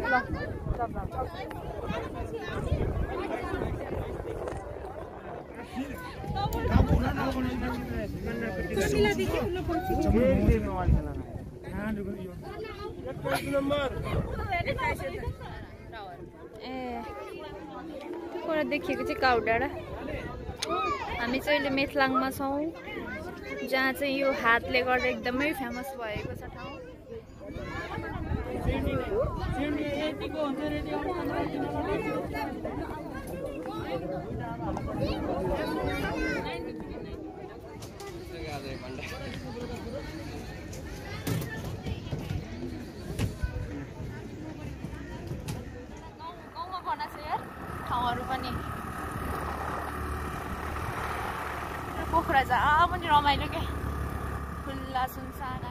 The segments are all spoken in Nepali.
कुरा देखिएको चाहिँ काउ डाँडा हामी चाहिँ अहिले मेथलाङमा छौँ जहाँ चाहिँ यो हातले गर्दा एकदमै फेमस भएको छ ठाउँ गाउँमा बनाएको छ यार ठाउँहरू पनि पोखरा जहाँ पनि रमाइलो क्या खुल्ला सुनसान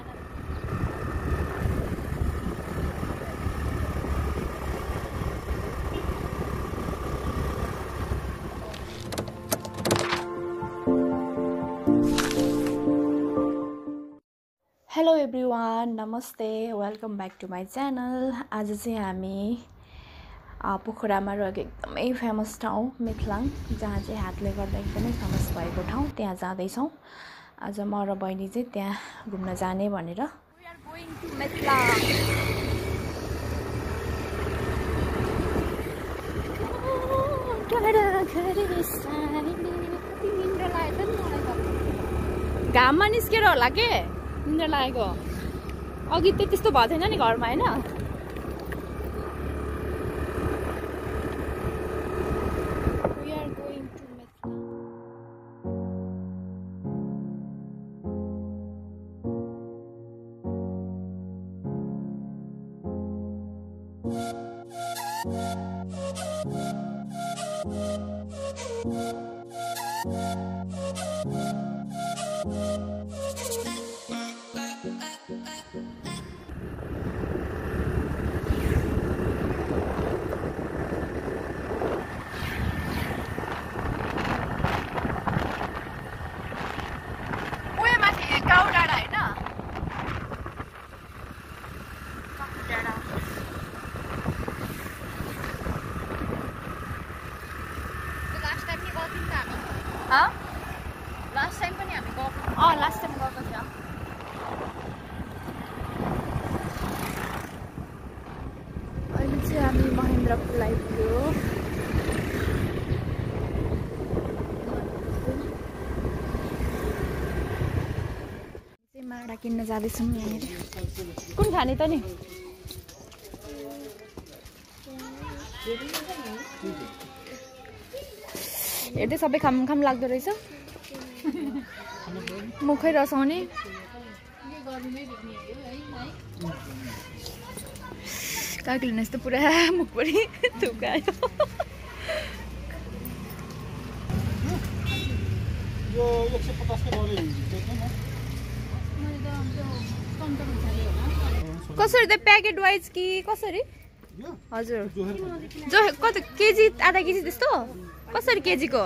हेलो एभ्रिवान नमस्ते welcome back to my channel आज चाहिँ हामी पोखरामा रहेको एकदमै फेमस ठाउँ मेथलाङ जहाँ चाहिँ हातले गर्दा एकदमै फेमस भएको ठाउँ त्यहाँ जाँदैछौँ आज म र बहिनी चाहिँ त्यहाँ घुम्न जाने भनेर We are going to मेथलाङ घाममा निस्केर होला के निन्द्रा लागेको अघि त त्यस्तो भएको थिएन नि घरमा हैन लास्ट टाइम पनि हामी गएको लास्ट टाइम गएको थियो अहिले चाहिँ हामी महेन्द्र पुल आइपुग्यो माडा किन्न जाँदैछौँ यहाँनिर कुन खाने त नि हेर्दै सबै खाम खाम लाग्दो रहेछ मुखै रसाउने काकीले यस्तो पुरा मुखभरि थुकायो कसरी त प्याकेट वाइज कि कसरी हजुर जो कति केजी आधा केजी त्यस्तो कसरी केजीको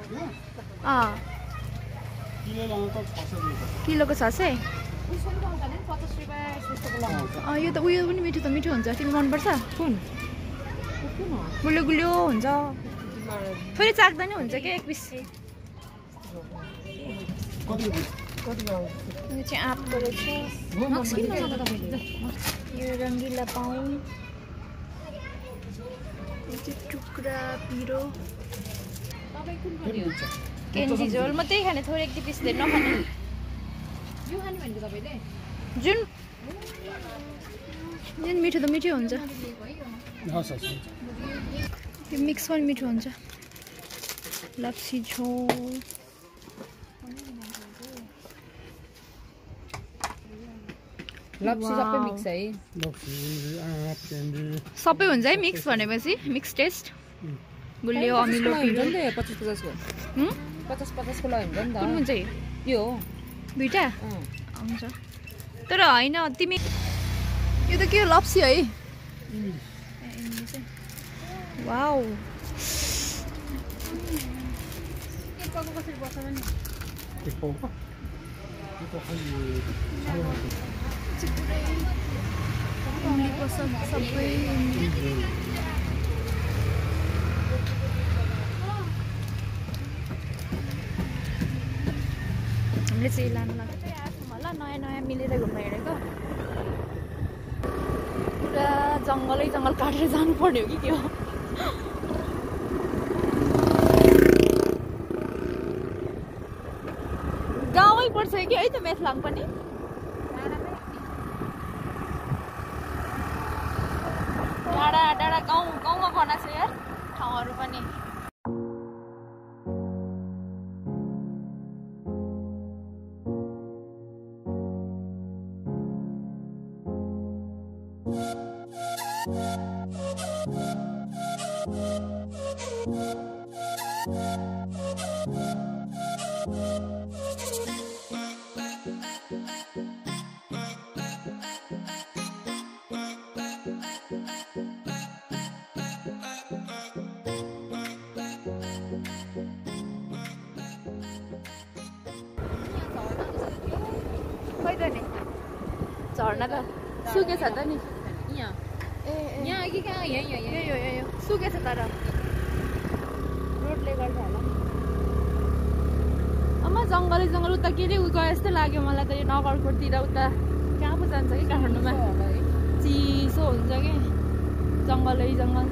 किलोको 600 यो त उयो पनि मिठो त मिठो हुन्छ तिमी मनपर्छ कुन गुलियो गुलियो हुन्छ थोरै चाख्दा नि हुन्छ क्या एक पिस यो चाहिँ आँपको रहेछ यो रङ्गिला पाउँ टुक्रा पिरो केन्जी झोल म त्यही खाने थोरै एक पिस धेरै नखाने यो खाने भनेको तपाईले जुन मिठो त मिठो हुन्छ यो मिक्स पनि मिठो हुन्छ लप्सी झोल लप्सी सबै मिक्स है सबै हुन्छ है मिक्स भनेपछि मिक्स टेस्ट गुलियो अमिलो पिरो 50-50 को 50-50 को लाग्यो नि त कुन हुन्छ यो हो दुईटा हुन्छ तर हैन तिमी यो त के लप्सी है वाउ के पाको कसरी बस्छ भने के पाको यो त खै इमली पसन्द सबै हामीले चाहिँ लानु लाग्छ होला नयाँ नयाँ मिलेर घुम्न हिँडेको पुरा जङ्गलै जङ्गल काटेर जानुपर्ने हो कि के हो गाउँमै पर्छ कि है त मेथलाङ पनि डाँडा डाँडा गाउँमा बनाएको छ यार ठाउँहरू पनि झर्ना त सुकेछ त नि यहाँ कि कहाँ यो सुकेछ तर रोडले गर्दा होला अम्मा जङ्गलै जङ्गल उता के अरे गए जस्तो लाग्यो मलाई त यो नगरकोटतिर उता कहाँ पो जान्छ कि काठमाडौँमा चिसो हुन्छ कि जङ्गलै जङ्गल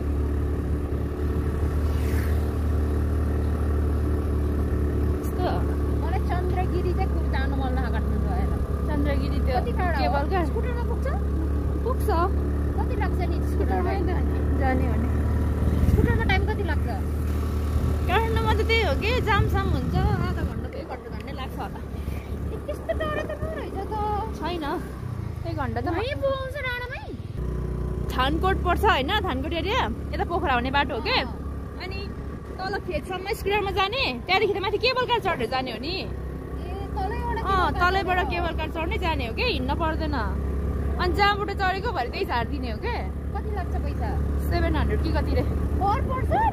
यस्तो मलाई चन्द्रगिरी चाहिँ जानु मन लाग्यो काठमाडौँ आएर चन्द्रगिरी त्यो केबलका स्कुटरमा पुग्छ कति लाग्छ नि स्कुटरमा जाने भने स्कुटरमा टाइम कति लाग्छ काठमाडौँमा त त्यही हो कि जामसाम हुन्छ आधा घन्टा 1 घन्टा लाग्छ होला त्यस्तो टाढो त नरहेछ त छैन 1 घन्टा त यहीँ पुगाउँछ डाँडामै थानकोट पर्छ होइन थानकोट एरिया यता पोखरा हुने बाटो हो के अनि तल खेतसम्म स्कुटरमा जाने त्यहाँदेखि त माथि केबल कार चढेर जाने हो नि तलैबाट केबल कार चढ्नै जाने हो कि हिँड्न पर्दैन अनि जहाँबाट चढेको भरे त्यही झारिदिने हो के कति लाग्छ पैसा 700 कि कति रे पर पर्सन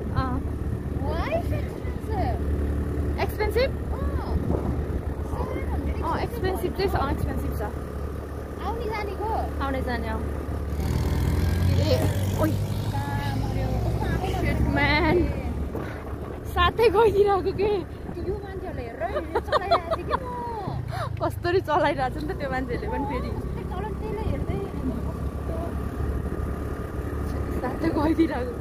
एक्सपेन्सिभ एक्सपेन्सिभ चाहिँ एक्सपेन्सिभ छ आउने जानेको आउने जाने म्यान साथै गइदिरहेको के यो मान्छेहरूले हेरेर कस्तरी चलाइरहेको छ नि त त्यो मान्छेहरूले पनि फेरि साथै गइदिरहेको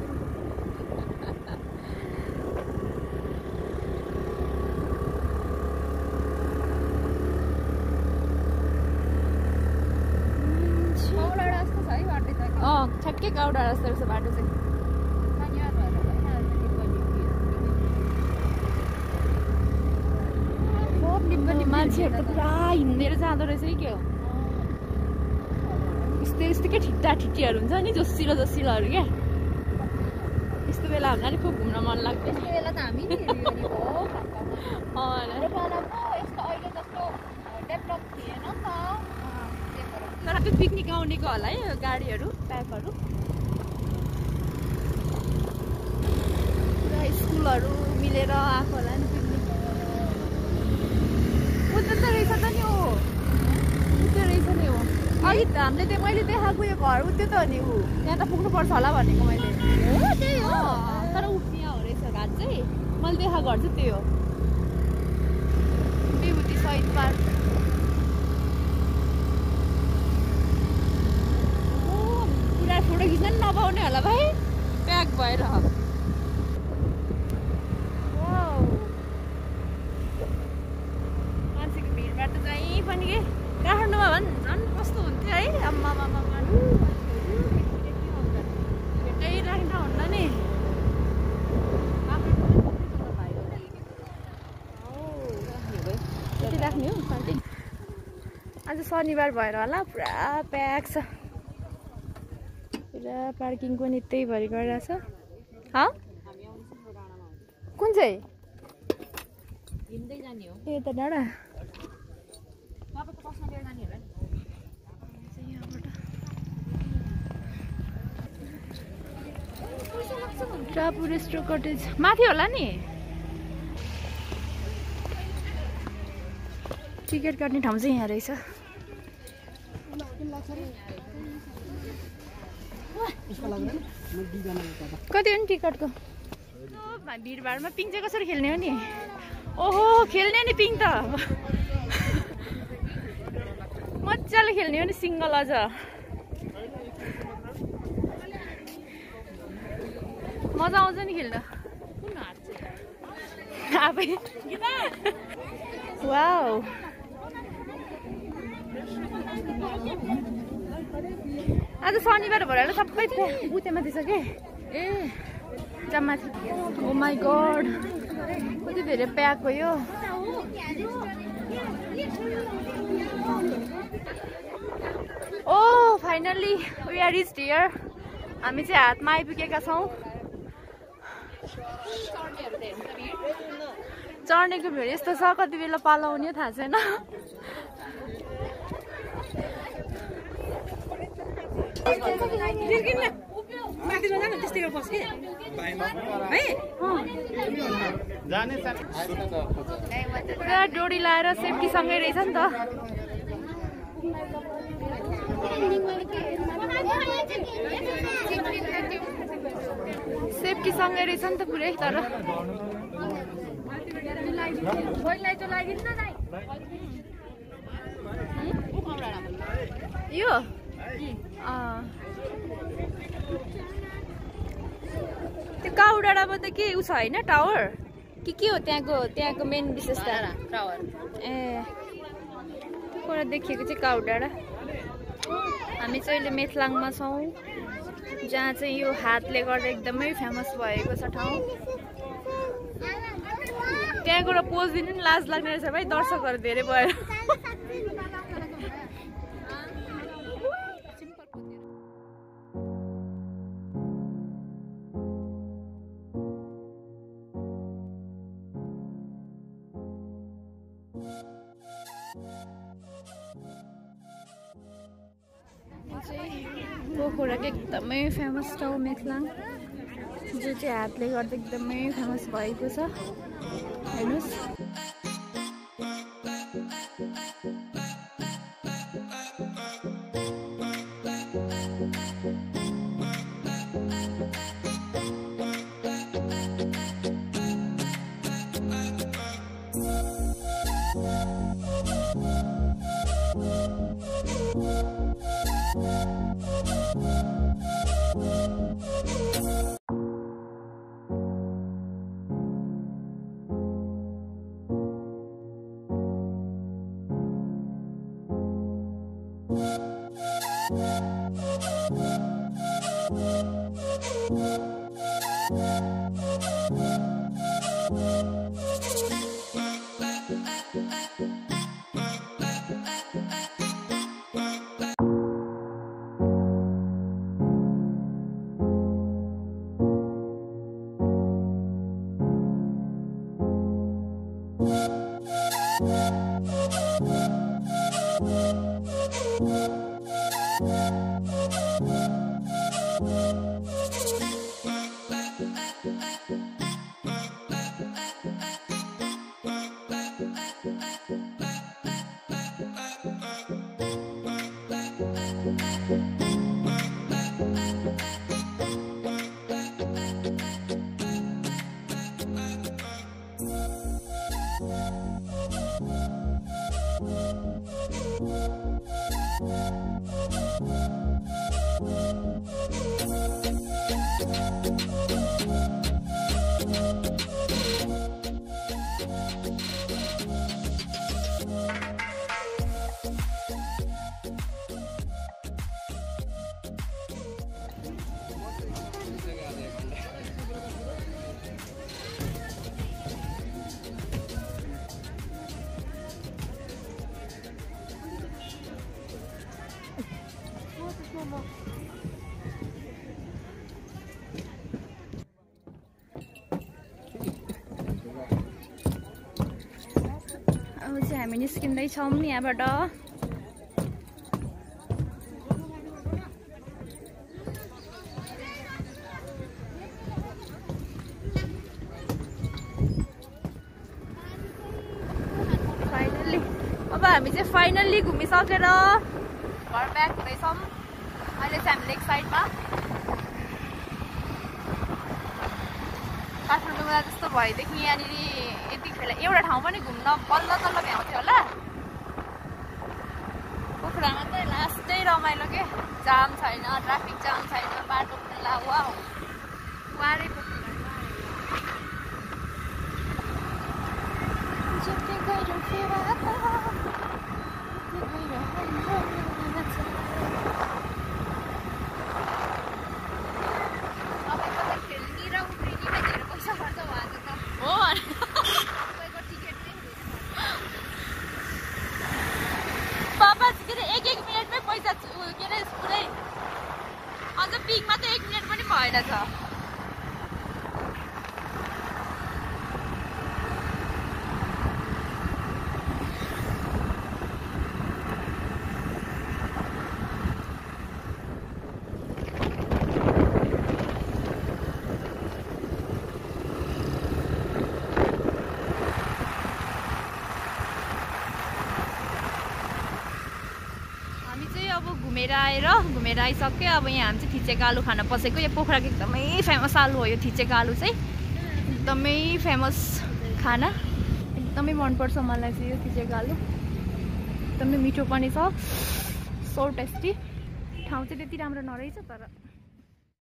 ठ्याक्कै गाउँ डाँडा जस्तो रहेछ बाटो चाहिँ मान्छेहरू त पुरा हिँडेर जाँदो रहेछ है के हो यस्तो यस्तो के ठिट्टा ठिट्टीहरू हुन्छ नि जोसिलो जोसिलोहरू क्या यस्तो बेला हामीलाई खुब घुम्न मन लाग्छ यस्तो बेला त हामी तर त्यो पिकनिक आउनेको होला है गाडीहरू प्याकहरू पुरा स्कुलहरू मिलेर आएको होला नि पिकनिक उता त रहेछ त नि हो उता रहेछ नि हो अघि हामीले त्यो मैले देखाएको यो घर उयो त हो नि ऊ त्यहाँ त पुग्नुपर्छ होला भनेको मैले त्यही हो तर यहाँ हो रहेछ घाट चाहिँ मैले देखाएको घर चाहिँ त्यही हो विभूति शहीद पार्क पुरा फोटो खिच्न नि नपाउने होला भाइ प्याक भएर मान्छेको भिडभाड त जहीँ पनि के काठमाडौँमा भन् झन् कस्तो हुन्थ्यो है आम्मा भेटै राख्न हुन्न नि कति राख्ने हो आज शनिबार भएर होला पुरा प्याक छ पुरा पार्किङ पनि त्यही भरि गरिरहेछ कुन चाहिँ हिँड्दै जाने हो ए त डाँडा टापु रेस्टो कटेज माथि होला नि टिकट काट्ने ठाउँ चाहिँ यहाँ रहेछ कति हो नि टिकटको? भिडभाडमा पिङ चाहिँ कसरी खेल्ने हो नि? ओहो खेल्ने नि पिङ त मजाले खेल्ने हो नि सिङ्गल अझ मजा आउँछ नि खेल्दा आफै वाउ आज शनिबार भएर सबै बुतेमा दिन्छ के ए जम्मा ओ माई गॉड कति धेरै प्याक हो यो oh finally we are reached here हामी चाहिँ हातमा आइपुगेका छौँ चढ्नेको भिड यस्तो छ कति बेला पालो आउने थाहा छैन पुरा डोरी लाएर सेफ्टी सँगै रहेछ नि त सेफ्टी सँगै रहेछ नि त पुरै तर यो त्यो काउडाँडामा त के उ छ होइन टावर के हो त्यहाँको मेन विशेषता टावर ए त्यहाँबाट देखिएको चाहिँ काउडाँडा हामी चाहिँ अहिले मेथलाङमा छौँ जहाँ चाहिँ यो हातले गर्दा एकदमै फेमस भएको छ ठाउँ त्यहाँ गएर पोज दिनु नि लाज लाग्ने रहेछ भाइ दर्शकहरू धेरै भएर पोखराको एकदमै फेमस ठाउँ मेथलाङ जो चाहिँ हातले गर्दा एकदमै फेमस भएको छ हेर्नुहोस् अब चाहिँ हामी निस्किँदैछौँ यहाँबाट फाइनल्ली अब हामी चाहिँ फाइनल्ली घुमिसकेर घर ब्याक हुँदैछौँ अहिले चाहिँ हामी लेक साइडमा भएदेखि यहाँनिर यतिखेर एउटा ठाउँ पनि घुम्न बल्ल तल्ल भ्याउँथ्यो होला। पोखरामा चाहिँ लास्टै रमाइलो के, जाम छैन, ट्राफिक जाम छैन, बाटो खुल्ला। वाउ वारे पोखरा। अझ पिकमा त 1 मिनेट पनि भएन छ। अब घुमेर आइसक्यो। अब यहाँ हामी चाहिँ थिचेको आलु खान पसेको। यो पोखराको एकदमै फेमस आलु हो यो थिचेको आलु चाहिँ, एकदमै फेमस खाना, एकदमै मनपर्छ मलाई चाहिँ यो थिचेको आलु। एकदमै मिठो पनि छ, सो टेस्टी। ठाउँ चाहिँ त्यति राम्रो नरहेछ तर